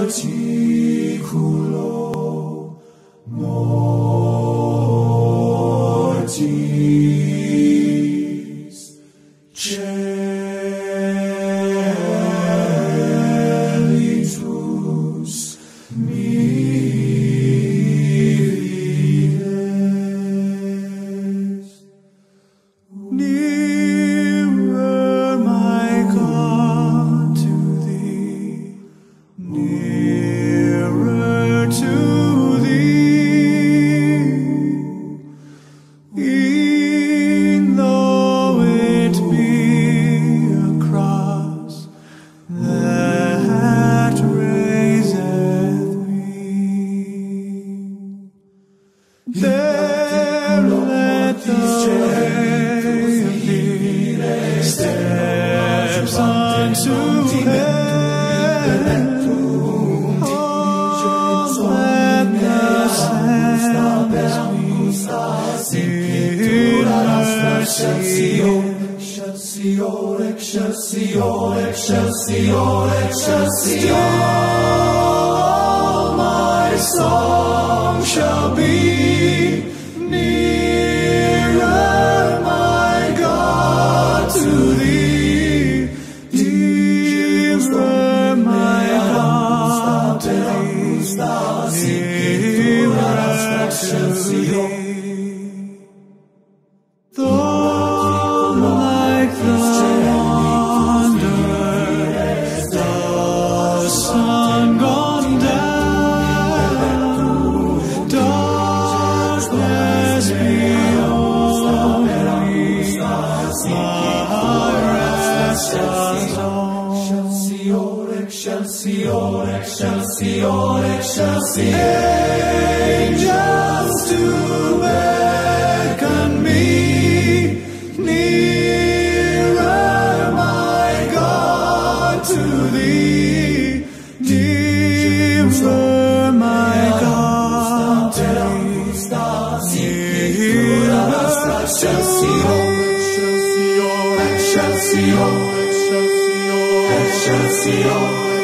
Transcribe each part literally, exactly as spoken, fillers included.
morticulo, mortis, celitus, miles. Nearer, my God, to thee, nearer to thee, e'en though it be a cross that raiseth me. There let the way of thee steps unto heaven. Oh, let the sands be in mercy. Excelsior, excelsior, excelsior, excelsior. All my song shall be nearer, my God, to thee, nearer, my God, to thee, nearer to thee. Though like the wanderers, the sun gone down, darkness behold me, my restless home. Excelsior, excelsior, excelsior, angels to beckon me, nearer, my God, to thee, nearer, my God, to thee, nearer, excelsior, excelsior, excelsior,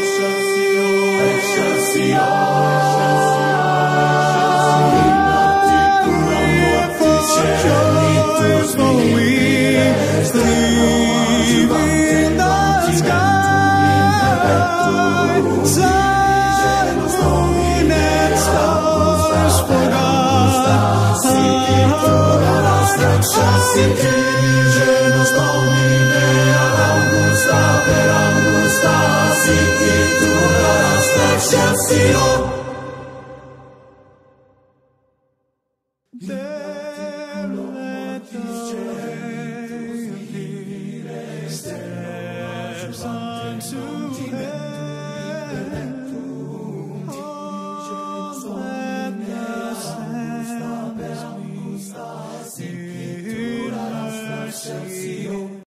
excelsior, celitus, miles. Leave in the sky, sun, moon, and stars forgot. Genus Domine ad Augusta per Augusta, sicitur excelsior. There let the way of thee steps unto heaven.